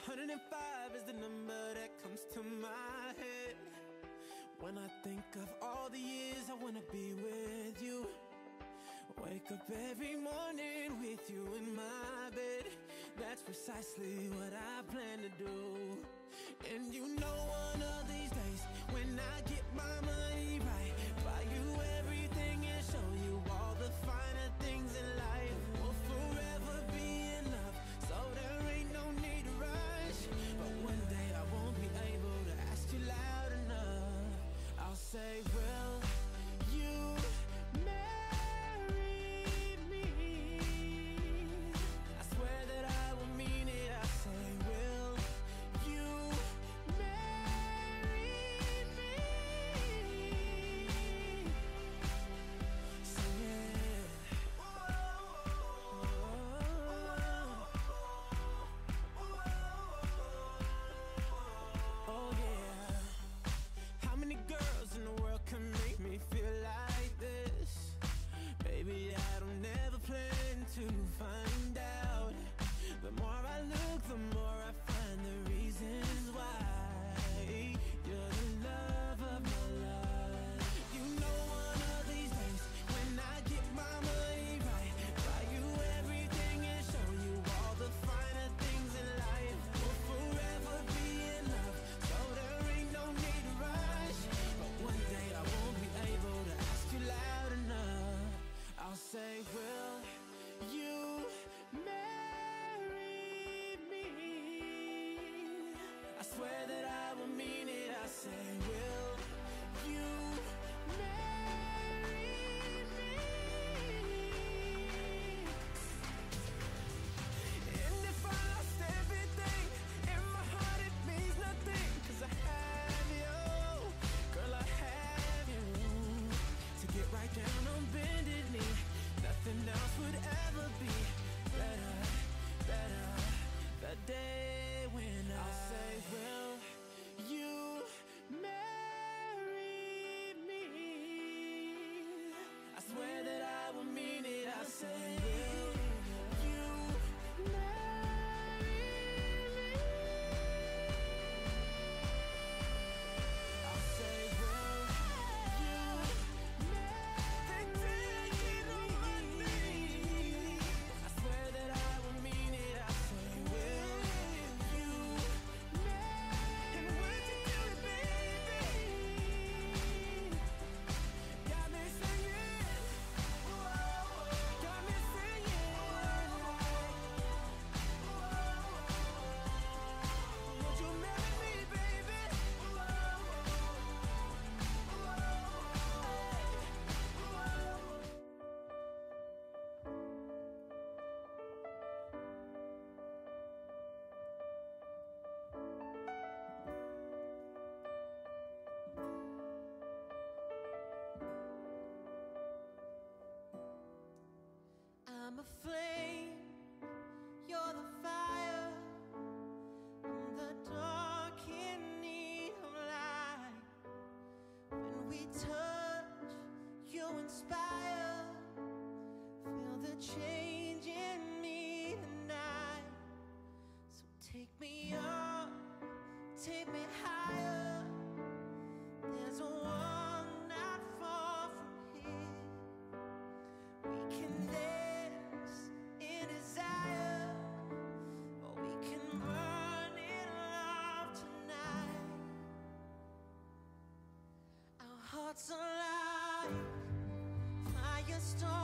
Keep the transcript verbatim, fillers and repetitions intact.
hundred and five is the number that comes to my head when I think of all the years I wanna be with you. Wake up every morning with you in my bed. That's precisely what I plan to do. And you know one of these days, when I get my money right, buy you everything and show you all the finer things in life. We'll forever be in love, so there ain't no need to rush. But one day I won't be able to ask you loud enough. I'll say, will you marry me? I swear that I will mean it. I say, will you marry me? Sing it. Oh yeah. How many girls in the world can make me feel like this? Baby, I don't never plan to find out. The more I look, the more I find the reasons why you're the love of my life. You know one of these days, when I get my money right, buy you everything and show you all the finer things in life. We'll forever be in love, so there ain't no need to rush. But one day I won't be able to ask you loud enough. I'll say, will you marry me? I swear that I will mean it. I say, will you marry me? And if I lost everything, in my heart it means nothing, 'cause I have you, girl, I have you. To get right down on bended knee, nothing else would ever be better, better. The day when I'll say, will you marry me? I swear that I will mean it. I say, will you marry me? I'll say, will you marry me? I swear that I will mean it. I say, will you marry? And would you do it, baby? Got me singing, got me singing. Would you marry me, baby? I'm a flame, you're the fire. I'm the dark in need of light. When we touch, you inspire. Feel the change in me tonight. So take me up, take me higher. There's a world not far from here. We can dance in desire, or we can burn in love tonight. Our hearts alive, fire storm.